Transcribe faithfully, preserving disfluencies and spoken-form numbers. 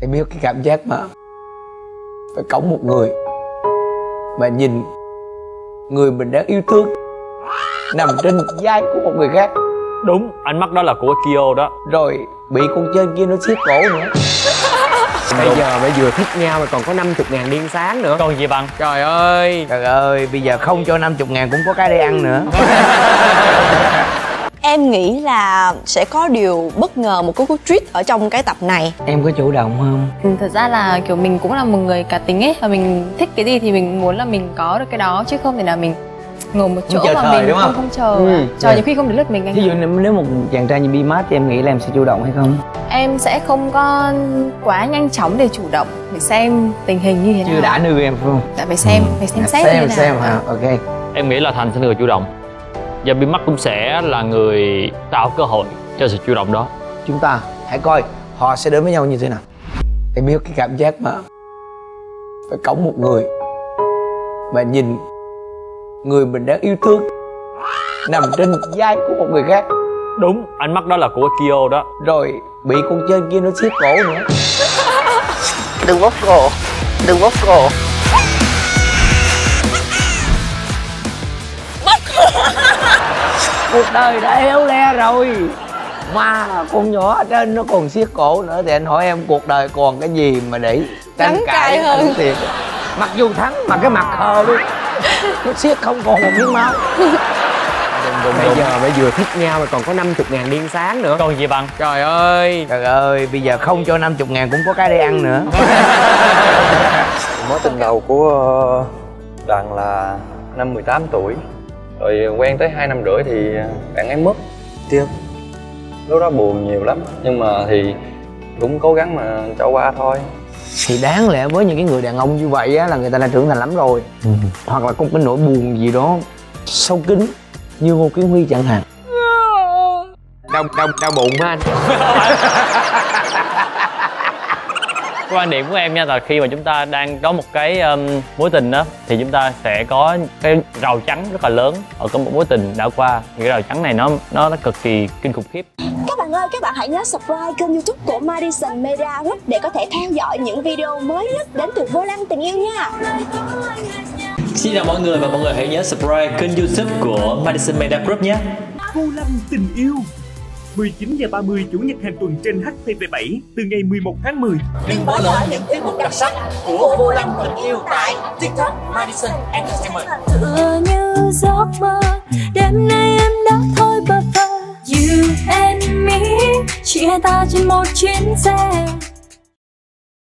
Em biết cái cảm giác mà phải cõng một người mà nhìn người mình đang yêu thương nằm trên vai của một người khác. Đúng, ánh mắt đó là của Kyo đó. Rồi bị con trên kia nó siết cổ nữa. Bây giờ mới vừa thích nhau mà còn có năm mươi ngàn điên sáng nữa. Còn gì bằng. Trời ơi. Trời ơi, bây giờ không cho năm mươi ngàn cũng có cái để ăn nữa. Em nghĩ là sẽ có điều bất ngờ, một cái cú twist ở trong cái tập này. Em có chủ động không? Ừ, thật ra là kiểu mình cũng là một người cá tính ấy, và mình thích cái gì thì mình muốn là mình có được cái đó, chứ không thể nào mình ngồi một chỗ chờ mà thời, mình đúng không không? không chờ Ừ, chờ dạ. nhiều khi không đến lượt mình anh. Ví dụ nếu một chàng trai như Bi-mát thì em nghĩ là em sẽ chủ động hay không? Em sẽ không có quá nhanh chóng để chủ động, để xem tình hình như thế nào. Chưa đã nư em phải không? Dạ phải xem, phải xem xét Xem như thế nào. xem hả? Ok. Em nghĩ là Thành sẽ là người chủ động, và Bi-mát cũng sẽ là người tạo cơ hội cho sự chủ động đó. Chúng ta hãy coi họ sẽ đến với nhau như thế nào. Em biết cái cảm giác mà phải cõng một người mà nhìn người mình đang yêu thương nằm trên vai của một người khác. Đúng, ánh mắt đó là của Kyo đó. Rồi bị con trên kia nó siết cổ nữa. Đừng bóp cổ, đừng bóp cổ. Cuộc đời đã éo le rồi mà con nhỏ ở trên nó còn siết cổ nữa, thì anh hỏi em cuộc đời còn cái gì mà để tranh Đắng cãi cay hơn. thiệt. Mặc dù thắng mà cái mặt khờ đi, nó siết không còn một miếng máu. Bây giờ mới vừa thích nhau mà còn có năm mươi ngàn điên sáng nữa. Còn gì bằng. Trời ơi. Trời ơi, bây giờ không cho năm mươi ngàn cũng có cái để ăn nữa. Mối tình đầu của Đoàn là năm mười tám tuổi. Rồi quen tới hai năm rưỡi thì bạn ấy mất. Tiếc. Lúc đó buồn nhiều lắm, nhưng mà thì cũng cố gắng mà cho qua thôi. Thì đáng lẽ với những cái người đàn ông như vậy á là người ta đã trưởng thành lắm rồi. Ừ. Hoặc là có cái nỗi buồn gì đó sâu kín như Ngô Kiến Huy chẳng hạn. Đau, đau, đau bụng hả anh? Quan điểm của em nha là khi mà chúng ta đang có một cái um, mối tình đó, thì chúng ta sẽ có cái rào chắn rất là lớn ở cái một mối tình đã qua. Thì cái rào chắn này nó nó nó cực kỳ kinh khủng khiếp. Các bạn ơi, các bạn hãy nhớ subscribe kênh YouTube của Madison Media Group để có thể theo dõi những video mới nhất đến từ Vô Lăng Tình Yêu nha. Xin chào mọi người, và mọi người hãy nhớ subscribe kênh YouTube của Madison Media Group nhé. Vô Lăng Tình Yêu mười chín giờ ba mươi Chủ nhật hàng tuần trên hát tê vê bảy từ ngày mười một tháng mười. Đừng bỏ lỡ những tiết mục đặc sắc của Vô Lăng Tình Yêu tại TikTok Madison Entertainment. Tựa như giấc mơ, đêm nay em đã thôi bơ vơ. You and me, chia ta trên một chuyến xe.